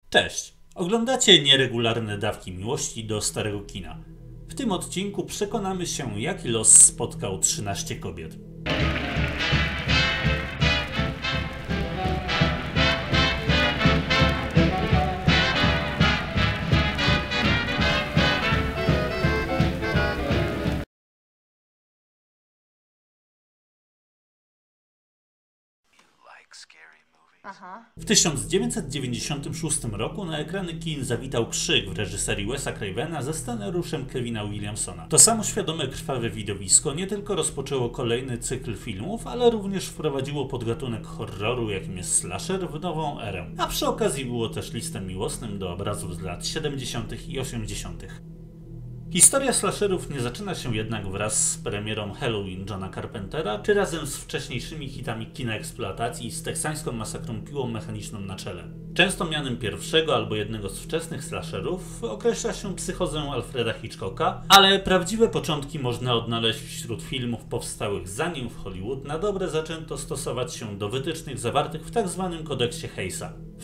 Cześć! Oglądacie nieregularne dawki miłości do starego kina. W tym odcinku przekonamy się, jaki los spotkał 13 kobiet. W 1996 roku na ekrany kin zawitał Krzyk w reżyserii Wesa Cravena ze scenariuszem Kevina Williamsona. To samo świadome krwawe widowisko nie tylko rozpoczęło kolejny cykl filmów, ale również wprowadziło podgatunek horroru, jakim jest slasher, w nową erę. A przy okazji było też listem miłosnym do obrazów z lat 70. i 80. Historia slasherów nie zaczyna się jednak wraz z premierą Halloween Johna Carpentera, czy razem z wcześniejszymi hitami kina eksploatacji z teksańską masakrą piłą mechaniczną na czele. Często mianem pierwszego albo jednego z wczesnych slasherów określa się psychozę Alfreda Hitchcocka, ale prawdziwe początki można odnaleźć wśród filmów powstałych zanim w Hollywood na dobre zaczęto stosować się do wytycznych zawartych w tzw. kodeksie Hayesa. W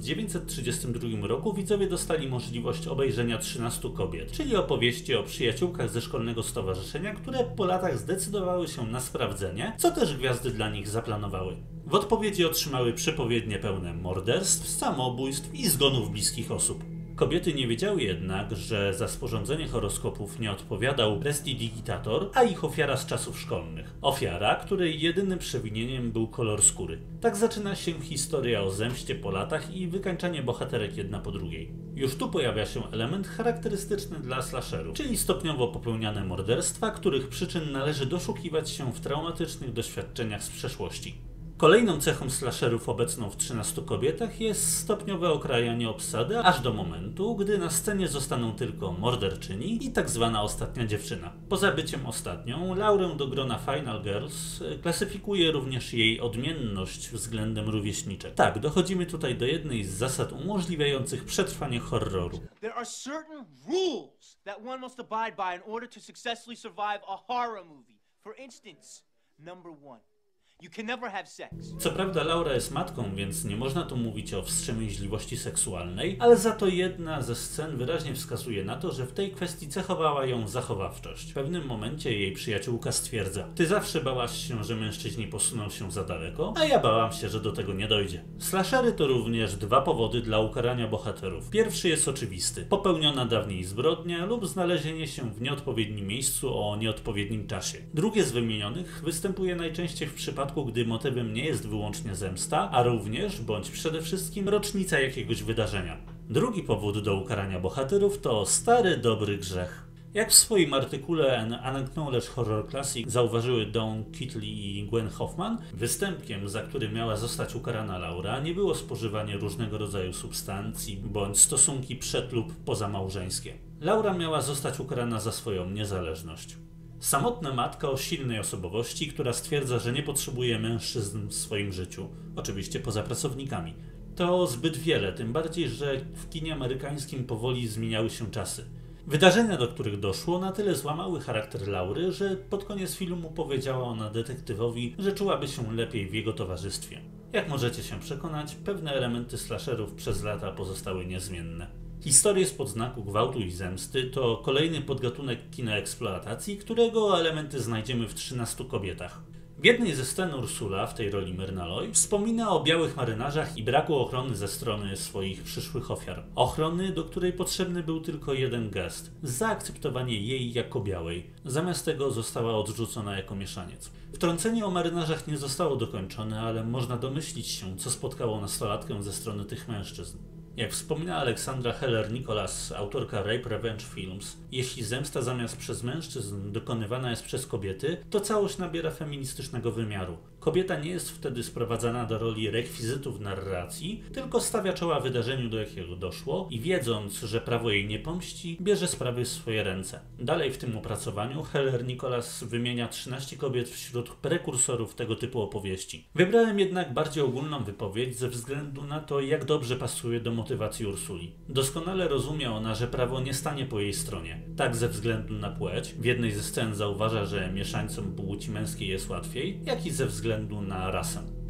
1932 roku widzowie dostali możliwość obejrzenia 13 kobiet, czyli opowieści o przyjaciółkach ze szkolnego stowarzyszenia, które po latach zdecydowały się na sprawdzenie, co też gwiazdy dla nich zaplanowały. W odpowiedzi otrzymały przepowiednie pełne morderstw, samobójstw i zgonów bliskich osób. Kobiety nie wiedziały jednak, że za sporządzenie horoskopów nie odpowiadał prestidigitator, a ich ofiara z czasów szkolnych. Ofiara, której jedynym przewinieniem był kolor skóry. Tak zaczyna się historia o zemście po latach i wykańczanie bohaterek jedna po drugiej. Już tu pojawia się element charakterystyczny dla slasheru, czyli stopniowo popełniane morderstwa, których przyczyn należy doszukiwać się w traumatycznych doświadczeniach z przeszłości. Kolejną cechą slasherów obecną w 13 kobietach jest stopniowe okrajanie obsady, aż do momentu, gdy na scenie zostaną tylko morderczyni i tak zwana ostatnia dziewczyna. Poza byciem ostatnią, Laurę do grona Final Girls klasyfikuje również jej odmienność względem rówieśniczek. Tak, dochodzimy tutaj do jednej z zasad umożliwiających przetrwanie horroru. There are certain rules that one must abide by in order to successfully survive a horror movie. For instance, number 1. You can never have sex. Co prawda Laura jest matką, więc nie można tu mówić o wstrzemięźliwości seksualnej, ale za to jedna ze scen wyraźnie wskazuje na to, że w tej kwestii cechowała ją zachowawczość. W pewnym momencie jej przyjaciółka stwierdza: ty zawsze bałaś się, że mężczyźni posuną się za daleko, a ja bałam się, że do tego nie dojdzie. Slashery to również dwa powody dla ukarania bohaterów. Pierwszy jest oczywisty: popełniona dawniej zbrodnia lub znalezienie się w nieodpowiednim miejscu o nieodpowiednim czasie. Drugie z wymienionych występuje najczęściej w przypadku, gdy motywem nie jest wyłącznie zemsta, a również, bądź przede wszystkim, rocznica jakiegoś wydarzenia. Drugi powód do ukarania bohaterów to stary, dobry grzech. Jak w swoim artykule An Unacknowledged Horror Classic zauważyły Dawn Kitley i Gwen Hoffman, występkiem, za który miała zostać ukarana Laura, nie było spożywanie różnego rodzaju substancji bądź stosunki przed lub pozamałżeńskie. Laura miała zostać ukarana za swoją niezależność. Samotna matka o silnej osobowości, która stwierdza, że nie potrzebuje mężczyzn w swoim życiu. Oczywiście poza pracownikami. To zbyt wiele, tym bardziej, że w kinie amerykańskim powoli zmieniały się czasy. Wydarzenia, do których doszło, na tyle złamały charakter Laury, że pod koniec filmu powiedziała ona detektywowi, że czułaby się lepiej w jego towarzystwie. Jak możecie się przekonać, pewne elementy slasherów przez lata pozostały niezmienne. Historie spod znaku gwałtu i zemsty to kolejny podgatunek kina eksploatacji, którego elementy znajdziemy w 13 kobietach. W jednej ze scen Ursula, w tej roli Myrna Loy, wspomina o białych marynarzach i braku ochrony ze strony swoich przyszłych ofiar. Ochrony, do której potrzebny był tylko jeden gest – zaakceptowanie jej jako białej. Zamiast tego została odrzucona jako mieszaniec. Wtrącenie o marynarzach nie zostało dokończone, ale można domyślić się, co spotkało nastolatkę ze strony tych mężczyzn. Jak wspomina Alexandra Heller-Nicholas, autorka Rape Revenge Films, jeśli zemsta zamiast przez mężczyzn dokonywana jest przez kobiety, to całość nabiera feministycznego wymiaru. Kobieta nie jest wtedy sprowadzana do roli rekwizytu w narracji, tylko stawia czoła wydarzeniu, do jakiego doszło i wiedząc, że prawo jej nie pomści, bierze sprawy w swoje ręce. Dalej w tym opracowaniu Heller-Nicholas wymienia 13 kobiet wśród prekursorów tego typu opowieści. Wybrałem jednak bardziej ogólną wypowiedź ze względu na to, jak dobrze pasuje do motywacji Ursuli. Doskonale rozumie ona, że prawo nie stanie po jej stronie. Tak ze względu na płeć, w jednej ze scen zauważa, że mieszańcom płci męskiej jest łatwiej, jak i ze względu na rasę.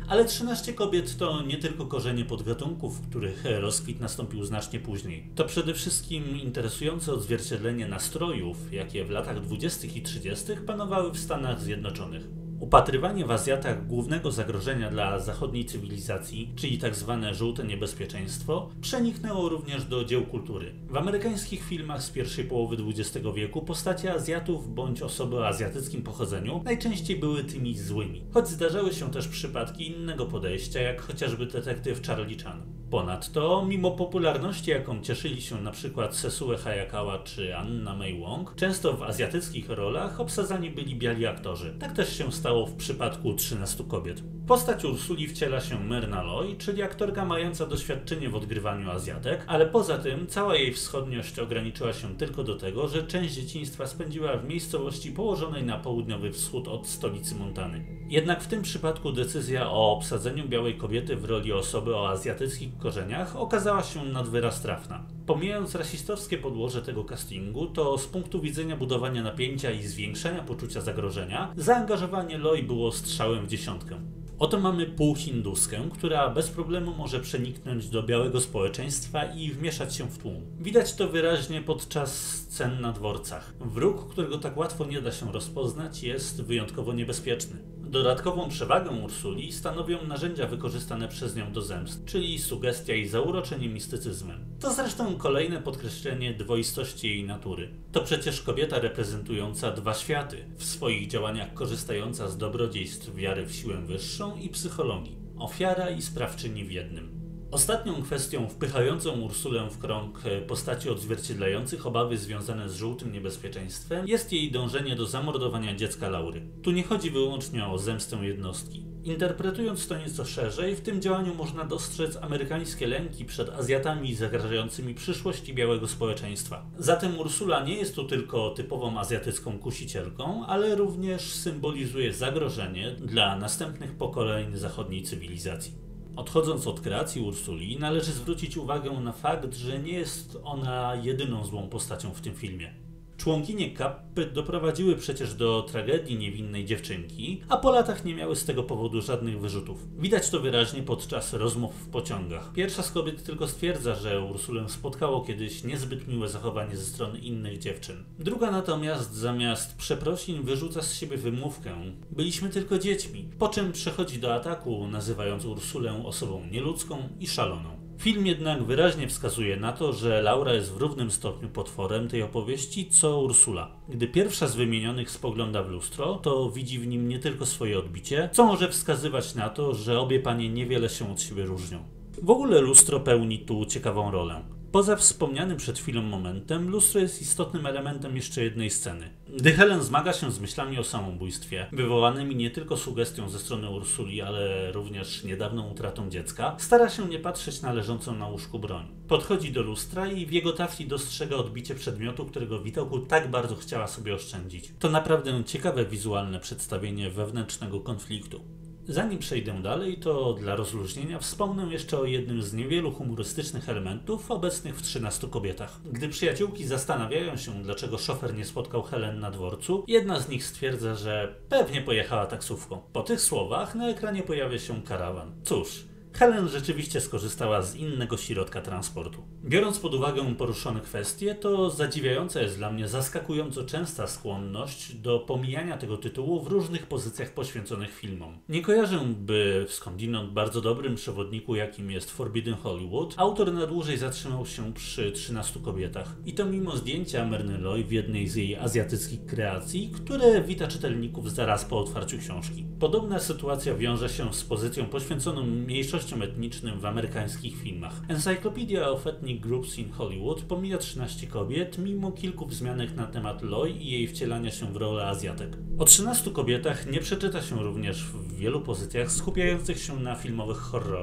Ale 13 kobiet to nie tylko korzenie podgatunków, w których rozkwit nastąpił znacznie później. To przede wszystkim interesujące odzwierciedlenie nastrojów, jakie w latach 20. i 30. panowały w Stanach Zjednoczonych. Upatrywanie w Azjatach głównego zagrożenia dla zachodniej cywilizacji, czyli tzw. żółte niebezpieczeństwo, przeniknęło również do dzieł kultury. W amerykańskich filmach z pierwszej połowy XX wieku postacie Azjatów bądź osoby o azjatyckim pochodzeniu najczęściej były tymi złymi, choć zdarzały się też przypadki innego podejścia, jak chociażby detektyw Charlie Chan. Ponadto, mimo popularności, jaką cieszyli się np. Sesue Hayakawa czy Anna May Wong, często w azjatyckich rolach obsadzani byli biali aktorzy. Tak też się stało w przypadku 13 kobiet. Postać Ursuli wciela się Myrna Loy, czyli aktorka mająca doświadczenie w odgrywaniu Azjatek, ale poza tym cała jej wschodniość ograniczyła się tylko do tego, że część dzieciństwa spędziła w miejscowości położonej na południowy wschód od stolicy Montany. Jednak w tym przypadku decyzja o obsadzeniu białej kobiety w roli osoby o azjatyckich korzeniach okazała się nad wyraz trafna. Pomijając rasistowskie podłoże tego castingu, to z punktu widzenia budowania napięcia i zwiększania poczucia zagrożenia, zaangażowanie Loy było strzałem w dziesiątkę. Oto mamy półhinduskę, która bez problemu może przeniknąć do białego społeczeństwa i wmieszać się w tłum. Widać to wyraźnie podczas scen na dworcach. Wróg, którego tak łatwo nie da się rozpoznać, jest wyjątkowo niebezpieczny. Dodatkową przewagę Ursuli stanowią narzędzia wykorzystane przez nią do zemst, czyli sugestia i zauroczenie mistycyzmem. To zresztą kolejne podkreślenie dwoistości jej natury. To przecież kobieta reprezentująca dwa światy, w swoich działaniach korzystająca z dobrodziejstw wiary w siłę wyższą i psychologii. Ofiara i sprawczyni w jednym. Ostatnią kwestią wpychającą Ursulę w krąg postaci odzwierciedlających obawy związane z żółtym niebezpieczeństwem jest jej dążenie do zamordowania dziecka Laury. Tu nie chodzi wyłącznie o zemstę jednostki. Interpretując to nieco szerzej, w tym działaniu można dostrzec amerykańskie lęki przed Azjatami zagrażającymi przyszłości białego społeczeństwa. Zatem Ursula nie jest tu tylko typową azjatycką kusicielką, ale również symbolizuje zagrożenie dla następnych pokoleń zachodniej cywilizacji. Odchodząc od kreacji Ursuli, należy zwrócić uwagę na fakt, że nie jest ona jedyną złą postacią w tym filmie. Członkinie Kappy doprowadziły przecież do tragedii niewinnej dziewczynki, a po latach nie miały z tego powodu żadnych wyrzutów. Widać to wyraźnie podczas rozmów w pociągach. Pierwsza z kobiet tylko stwierdza, że Ursulę spotkało kiedyś niezbyt miłe zachowanie ze strony innych dziewczyn. Druga natomiast zamiast przeprosin wyrzuca z siebie wymówkę: byliśmy tylko dziećmi, po czym przechodzi do ataku, nazywając Ursulę osobą nieludzką i szaloną. Film jednak wyraźnie wskazuje na to, że Laura jest w równym stopniu potworem tej opowieści, co Ursula. Gdy pierwsza z wymienionych spogląda w lustro, to widzi w nim nie tylko swoje odbicie, co może wskazywać na to, że obie panie niewiele się od siebie różnią. W ogóle lustro pełni tu ciekawą rolę. Poza wspomnianym przed chwilą momentem, lustro jest istotnym elementem jeszcze jednej sceny. Gdy Helen zmaga się z myślami o samobójstwie, wywołanymi nie tylko sugestią ze strony Ursuli, ale również niedawną utratą dziecka, stara się nie patrzeć na leżącą na łóżku broń. Podchodzi do lustra i w jego tafli dostrzega odbicie przedmiotu, którego w widoku tak bardzo chciała sobie oszczędzić. To naprawdę ciekawe wizualne przedstawienie wewnętrznego konfliktu. Zanim przejdę dalej, to dla rozluźnienia wspomnę jeszcze o jednym z niewielu humorystycznych elementów obecnych w 13 kobietach. Gdy przyjaciółki zastanawiają się, dlaczego szofer nie spotkał Helen na dworcu, jedna z nich stwierdza, że pewnie pojechała taksówką. Po tych słowach na ekranie pojawia się karawan. Cóż, Helen rzeczywiście skorzystała z innego środka transportu. Biorąc pod uwagę poruszone kwestie, to zadziwiająca jest dla mnie zaskakująco częsta skłonność do pomijania tego tytułu w różnych pozycjach poświęconych filmom. Nie kojarzę, by w skądinąd bardzo dobrym przewodniku, jakim jest Forbidden Hollywood, autor na dłużej zatrzymał się przy 13 kobietach. I to mimo zdjęcia Myrny Loy w jednej z jej azjatyckich kreacji, które wita czytelników zaraz po otwarciu książki. Podobna sytuacja wiąże się z pozycją poświęconą mniejszościom etnicznym w amerykańskich filmach. Encyclopedia of Ethnic Groups in Hollywood pomija 13 kobiet, mimo kilku wzmianek na temat Loy i jej wcielania się w rolę Azjatek. O 13 kobietach nie przeczyta się również w wielu pozycjach skupiających się na filmowych horrorach.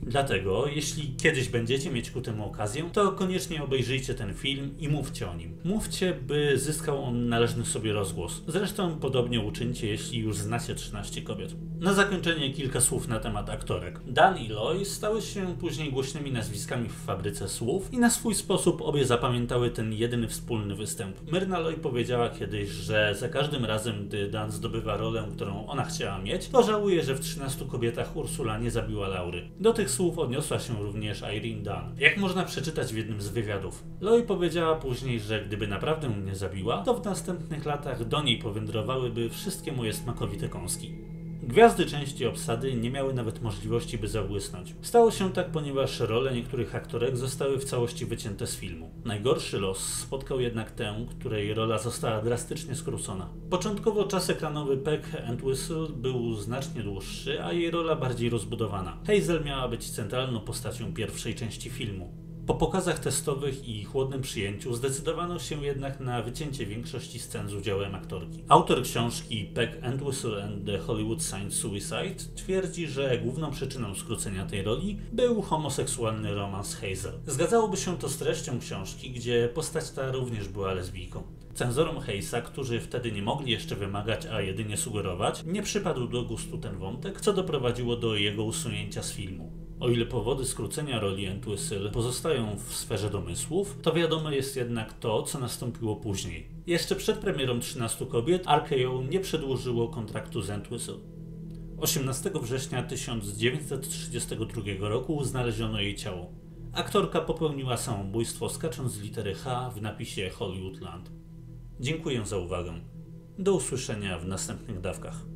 Dlatego, jeśli kiedyś będziecie mieć ku temu okazję, to koniecznie obejrzyjcie ten film i mówcie o nim. Mówcie, by zyskał on należny sobie rozgłos. Zresztą podobnie uczyńcie, jeśli już znacie 13 kobiet. Na zakończenie kilka słów na temat aktorek. Dan i Loy stały się później głośnymi nazwiskami w fabryce słów i na swój sposób obie zapamiętały ten jedyny wspólny występ. Myrna Loy powiedziała kiedyś, że za każdym razem, gdy Dan zdobywa rolę, którą ona chciała mieć, to żałuje, że w 13 kobietach Ursula nie zabiła Laury. Do tych słów odniosła się również Irene Dunne. Jak można przeczytać w jednym z wywiadów. Loy powiedziała później, że gdyby naprawdę mnie zabiła, to w następnych latach do niej powędrowałyby wszystkie moje smakowite kąski. Gwiazdy części obsady nie miały nawet możliwości, by zabłysnąć. Stało się tak, ponieważ role niektórych aktorek zostały w całości wycięte z filmu. Najgorszy los spotkał jednak tę, której rola została drastycznie skrócona. Początkowo czas ekranowy Peck and Whistle był znacznie dłuższy, a jej rola bardziej rozbudowana. Hazel miała być centralną postacią pierwszej części filmu. Po pokazach testowych i chłodnym przyjęciu zdecydowano się jednak na wycięcie większości scen z udziałem aktorki. Autor książki Peck and Whistle and the Hollywood Sign Suicide twierdzi, że główną przyczyną skrócenia tej roli był homoseksualny romans Hazel. Zgadzałoby się to z treścią książki, gdzie postać ta również była lesbijką. Cenzorom Hayesa, którzy wtedy nie mogli jeszcze wymagać, a jedynie sugerować, nie przypadł do gustu ten wątek, co doprowadziło do jego usunięcia z filmu. O ile powody skrócenia roli Entwistle pozostają w sferze domysłów, to wiadome jest jednak to, co nastąpiło później. Jeszcze przed premierą 13 kobiet RKO nie przedłużyło kontraktu z Entwistle. 18 września 1932 roku znaleziono jej ciało. Aktorka popełniła samobójstwo skacząc z litery H w napisie Hollywoodland. Dziękuję za uwagę. Do usłyszenia w następnych dawkach.